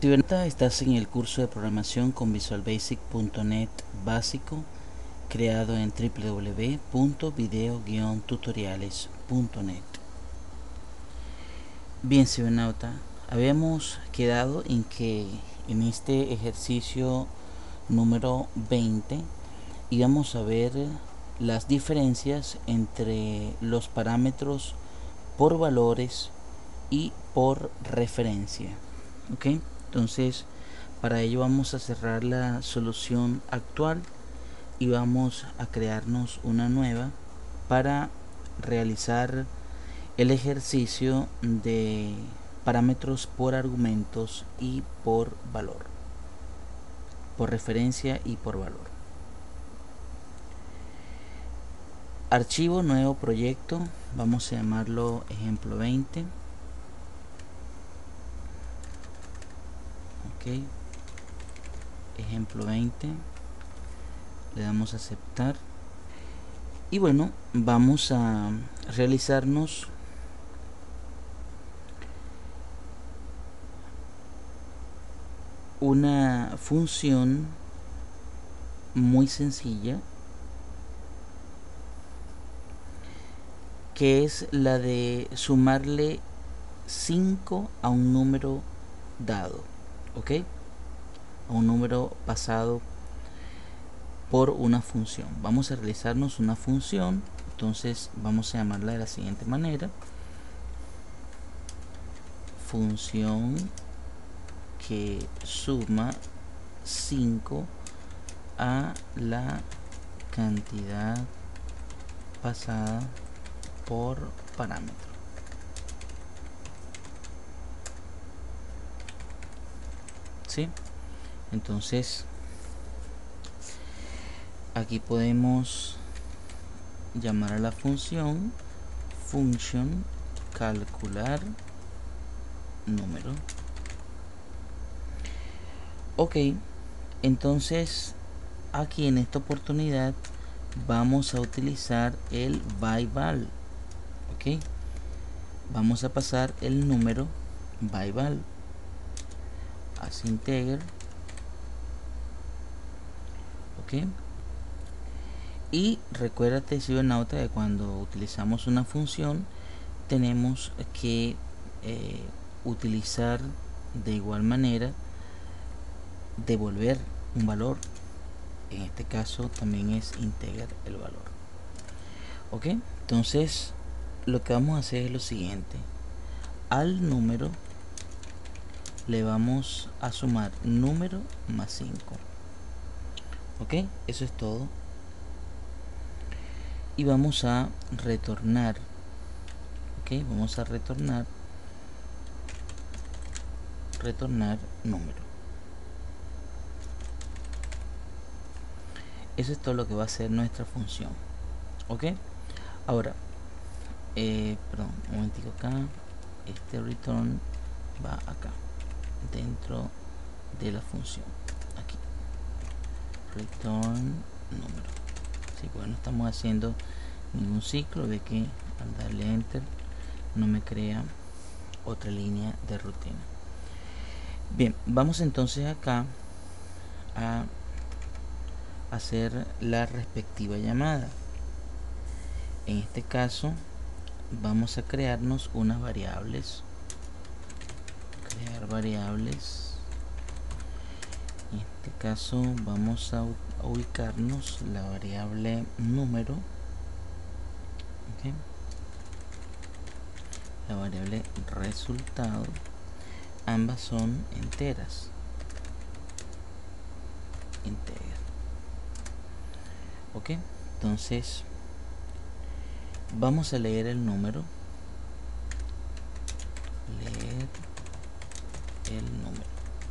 Estás en el curso de programación con visualbasic.net básico, creado en www.video-tutoriales.net. Bien, cibernauta, habíamos quedado en que en este ejercicio número 20 íbamos a ver las diferencias entre los parámetros por valores y por referencia. ¿Ok? Entonces, para ello vamos a cerrar la solución actual y vamos a crearnos una nueva para realizar el ejercicio de parámetros por argumentos y por valor, por referencia y por valor. Archivo, nuevo proyecto, vamos a llamarlo ejemplo 20. Ok, ejemplo 20, le damos a aceptar y bueno, vamos a realizarnos una función muy sencilla, que es la de sumarle 5 a un número dado, ¿ok? A un número pasado por una función. Vamos a realizarnos una función, entonces vamos a llamarla de la siguiente manera: función que suma 5 a la cantidad pasada por parámetro. ¿Sí? Entonces aquí podemos llamar a la función calcular número. Ok, entonces aquí en esta oportunidad vamos a utilizar el byval. Ok, vamos a pasar el número byval as integer. Ok, y recuérdate, cibernauta, que cuando utilizamos una función tenemos que utilizar de igual manera devolver un valor. En este caso también es integer el valor. Ok, entonces lo que vamos a hacer es lo siguiente: al número le vamos a sumar número más 5. Ok, eso es todo. Y vamos a retornar. Ok, vamos a retornar número. Eso es todo lo que va a hacer nuestra función. Ok, ahora perdón, un momentico acá. Este return va acá dentro de la función, aquí return número. Sí, pues no estamos haciendo ningún ciclo, de que al darle enter no me crea otra línea de rutina. Bien, vamos entonces acá a hacer la respectiva llamada. En este caso vamos a crearnos unas variables, crear variables. En este caso vamos a ubicarnos la variable número, ¿okay? La variable resultado, ambas son enteras, integer. Ok, entonces vamos a leer el número, leer el número.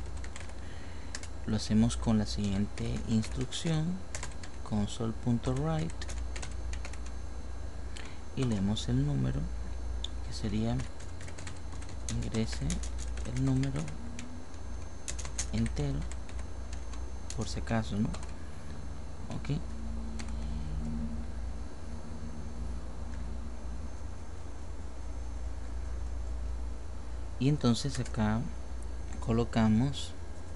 Lo hacemos con la siguiente instrucción: console.write, y leemos el número, que sería ingrese el número entero, por si acaso, ¿no? Ok, y entonces acá colocamos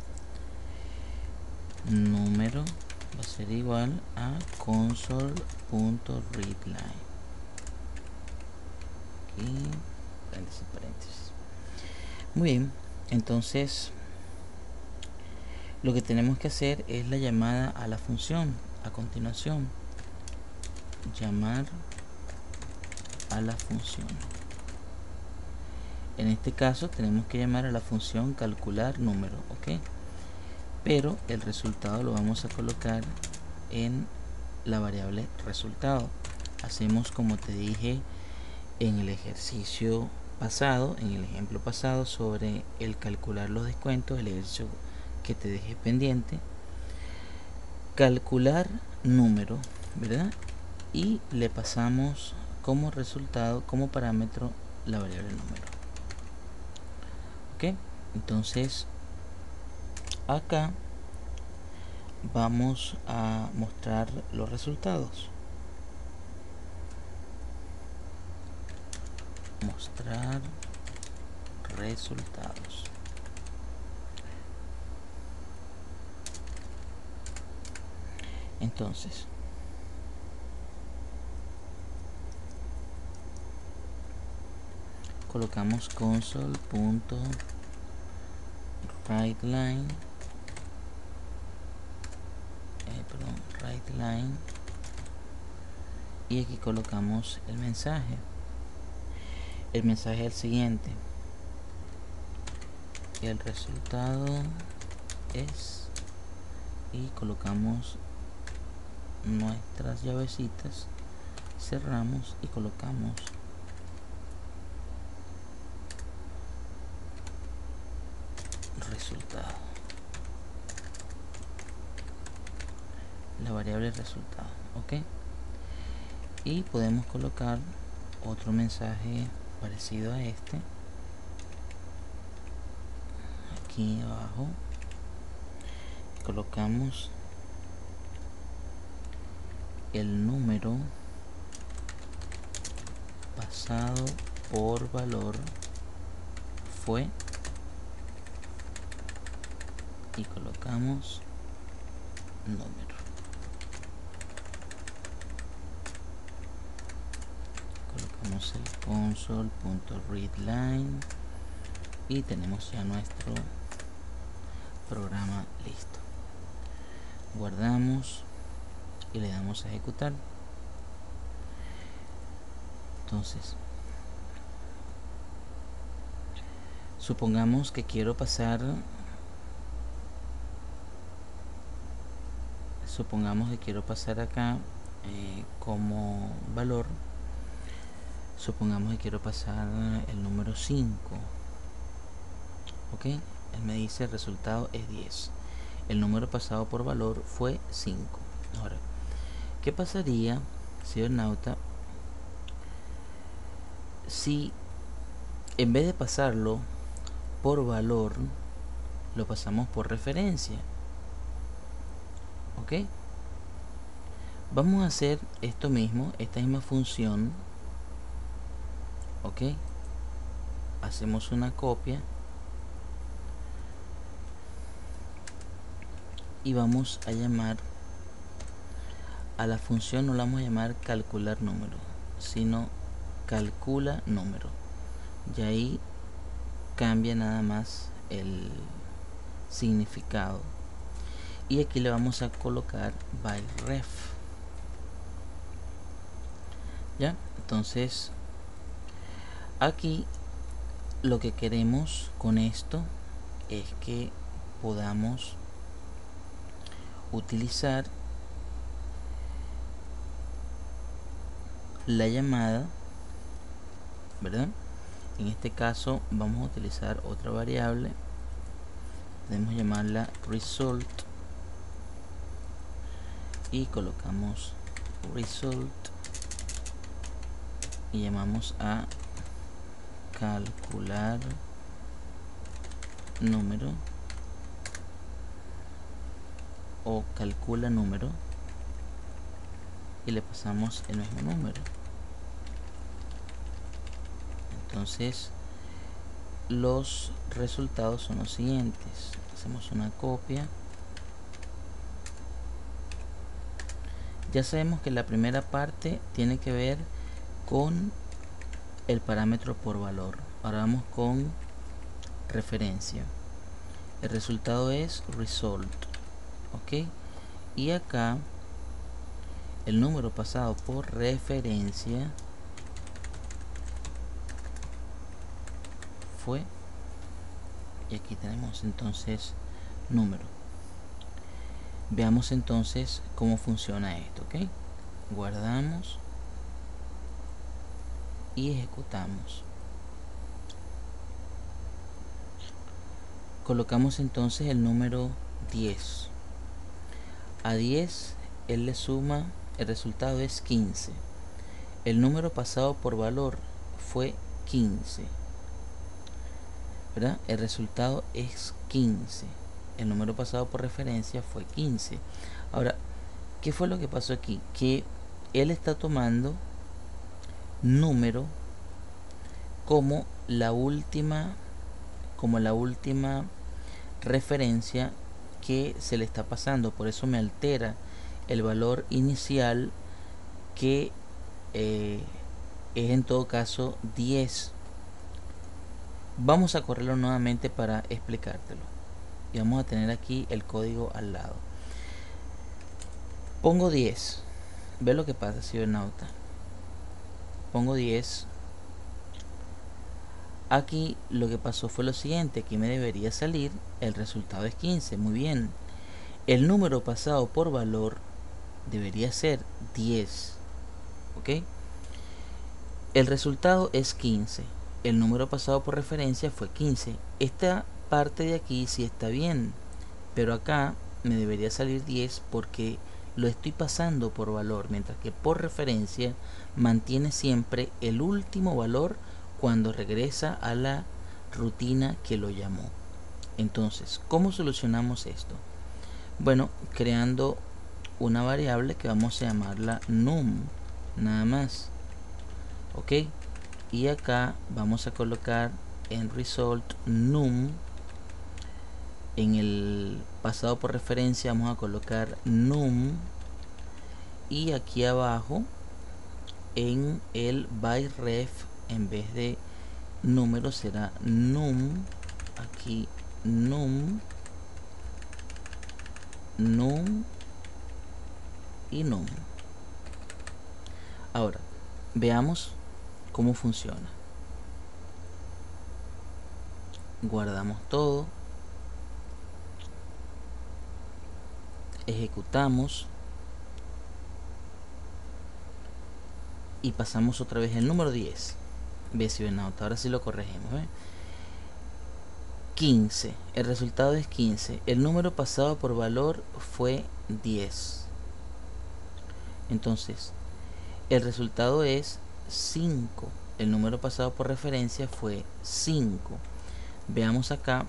número va a ser igual a console.readline. Aquí, paréntesis. Muy bien, entonces lo que tenemos que hacer es la llamada a la función. A continuación, llamar a la función. En este caso tenemos que llamar a la función calcular número, ¿ok? Pero el resultado lo vamos a colocar en la variable resultado. Hacemos como te dije en el ejercicio pasado, en el ejemplo pasado sobre el calcular los descuentos, el ejercicio que te dejé pendiente. Calcular número, ¿verdad? Y le pasamos como resultado, como parámetro, la variable número. ¿Ok? Entonces, acá vamos a mostrar los resultados. Mostrar resultados. Entonces, colocamos console.writeLine writeLine y aquí colocamos el mensaje. El mensaje es el siguiente: el resultado es, y colocamos nuestras llavecitas, cerramos y colocamos resultado, la variable resultado, ok. Y podemos colocar otro mensaje parecido a este aquí abajo. Colocamos el número pasado por valor fue, y colocamos número. Colocamos el console.readline y tenemos ya nuestro programa listo. Guardamos y le damos a ejecutar. Entonces, supongamos que quiero pasar acá como valor, supongamos que quiero pasar el número 5, ok. Él me dice el resultado es 10, el número pasado por valor fue 5. Ahora, ¿qué pasaría, cibernauta, si en vez de pasarlo por valor lo pasamos por referencia? Ok, vamos a hacer esto mismo, esta misma función, ok. Hacemos una copia y vamos a llamar a la función, no la vamos a llamar calcular número, sino calcula número, y ahí cambia nada más el significado. Y aquí le vamos a colocar by ref. Ya, entonces aquí lo que queremos con esto es que podamos utilizar la llamada, ¿verdad? En este caso vamos a utilizar otra variable, podemos llamarla result y colocamos result y llamamos a calcular número o calcula número y le pasamos el mismo número. Entonces los resultados son los siguientes. Hacemos una copia. Ya sabemos que la primera parte tiene que ver con el parámetro por valor. Ahora vamos con referencia. El resultado es result, ok, y acá el número pasado por referencia fue, y aquí tenemos entonces número. Veamos entonces cómo funciona esto, ok. Guardamos y ejecutamos. Colocamos entonces el número 10. A 10 él le suma, el resultado es 15. El número pasado por valor fue 15, ¿verdad? El resultado es 15. El número pasado por referencia fue 15. Ahora, ¿qué fue lo que pasó aquí? Que él está tomando número como la última referencia que se le está pasando. Por eso me altera el valor inicial, que es en todo caso 10. Vamos a correrlo nuevamente para explicártelo, y vamos a tener aquí el código al lado. Pongo 10. Ve lo que pasa, cibernauta. Pongo 10. Aquí lo que pasó fue lo siguiente: aquí me debería salir el resultado es 15. Muy bien. El número pasado por valor debería ser 10, ok. El resultado es 15. El número pasado por referencia fue 15. Esta parte de aquí sí está bien, pero acá me debería salir 10 porque lo estoy pasando por valor, mientras que por referencia mantiene siempre el último valor cuando regresa a la rutina que lo llamó. Entonces, ¿cómo solucionamos esto? Bueno, creando una variable que vamos a llamarla num, nada más, ok. Y acá vamos a colocar en result num. En el pasado por referencia vamos a colocar num, y aquí abajo en el by ref, en vez de número será num. Aquí num, num y num. Ahora veamos cómo funciona. Guardamos todo, ejecutamos y pasamos otra vez el número 10. Ve, si ven, ahora sí lo corregimos, ¿ve? 15. El resultado es 15. El número pasado por valor fue 10. Entonces, el resultado es 5. El número pasado por referencia fue 5. Veamos acá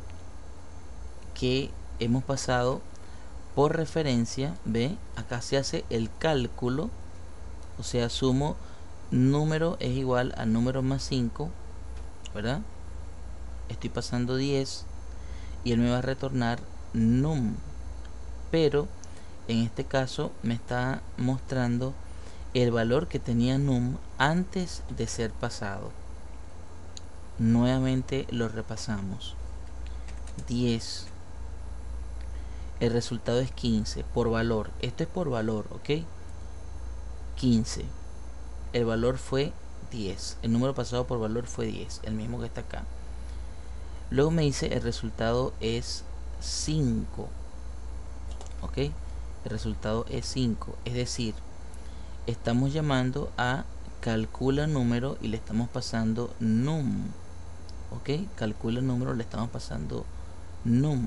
que hemos pasado por referencia. Ve, acá se hace el cálculo, o sea, sumo número es igual a número más 5, ¿verdad? Estoy pasando 10 y él me va a retornar num, pero en este caso me está mostrando el valor que tenía num antes de ser pasado. Nuevamente lo repasamos. 10. El resultado es 15 por valor. Esto es por valor, ¿ok? 15. El valor fue 10. El número pasado por valor fue 10, el mismo que está acá. Luego me dice el resultado es 5, ¿ok? El resultado es 5, es decir, estamos llamando a calcula número y le estamos pasando num, ¿ok? Calcula número, le estamos pasando num,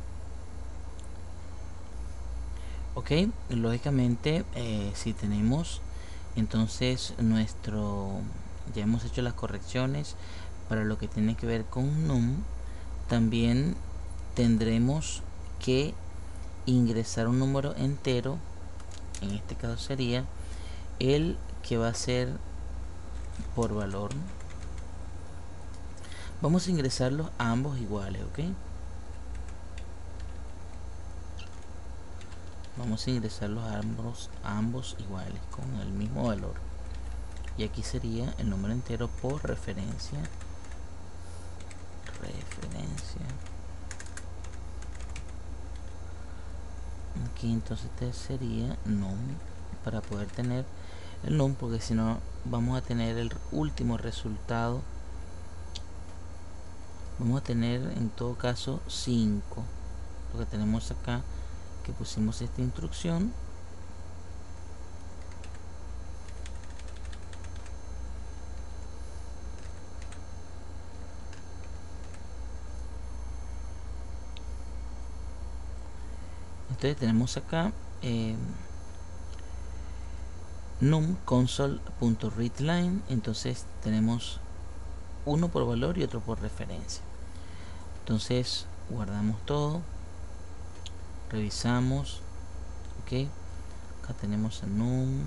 ¿ok? Lógicamente, si tenemos entonces ya hemos hecho las correcciones para lo que tiene que ver con num, también tendremos que ingresar un número entero. En este caso sería el que va a ser por valor. Vamos a ingresarlos a ambos iguales, ¿ok? Vamos a ingresarlos a ambos iguales con el mismo valor. Y aquí sería el número entero por referencia. Aquí entonces este sería num, para poder tener el num, porque si no vamos a tener el último resultado. Vamos a tener en todo caso 5, lo que tenemos acá, que pusimos esta instrucción. Entonces tenemos acá num console.readline. Entonces tenemos uno por valor y otro por referencia. Entonces guardamos todo, revisamos, ok. Acá tenemos el num,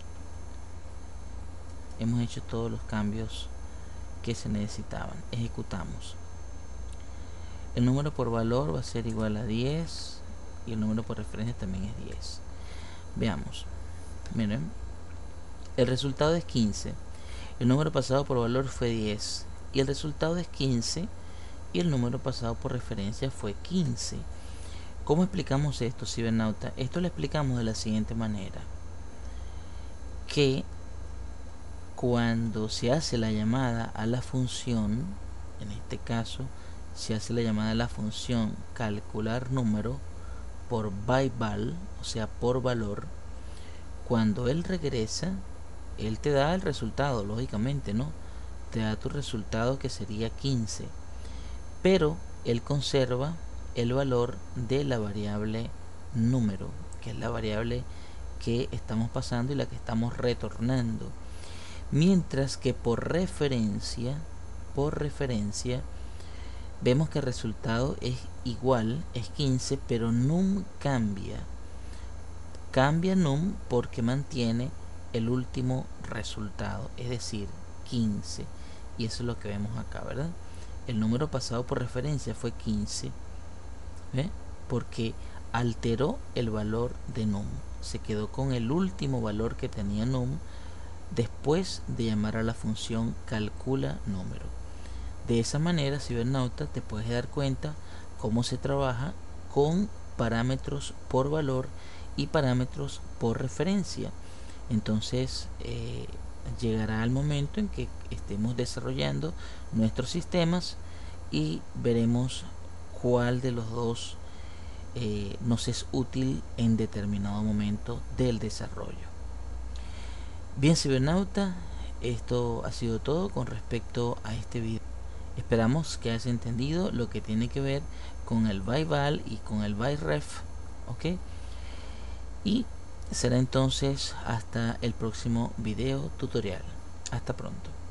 hemos hecho todos los cambios que se necesitaban. Ejecutamos. El número por valor va a ser igual a 10 y el número por referencia también es 10. Veamos. Miren, el resultado es 15. El número pasado por valor fue 10 y el resultado es 15 y el número pasado por referencia fue 15. ¿Cómo explicamos esto, cibernauta? Esto lo explicamos de la siguiente manera: que cuando se hace la llamada a la función, en este caso se hace la llamada a la función calcular número por byval, o sea por valor, cuando él regresa, él te da el resultado, lógicamente, ¿no? Te da tu resultado, que sería 15, pero él conserva el valor de la variable número, que es la variable que estamos pasando y la que estamos retornando. Mientras que por referencia vemos que el resultado es igual, es 15, pero num cambia. Cambia num porque mantiene el último resultado, es decir, 15. Y eso es lo que vemos acá, ¿verdad? El número pasado por referencia fue 15, ¿ve? Porque alteró el valor de num. Se quedó con el último valor que tenía num después de llamar a la función calcula número. De esa manera, cibernauta, te puedes dar cuenta cómo se trabaja con parámetros por valor y parámetros por referencia. Entonces llegará el momento en que estemos desarrollando nuestros sistemas y veremos cuál de los dos nos es útil en determinado momento del desarrollo. Bien, cibernauta, esto ha sido todo con respecto a este video. Esperamos que hayas entendido lo que tiene que ver con el byval y con el byref, ¿ok? Y será entonces hasta el próximo video tutorial. Hasta pronto.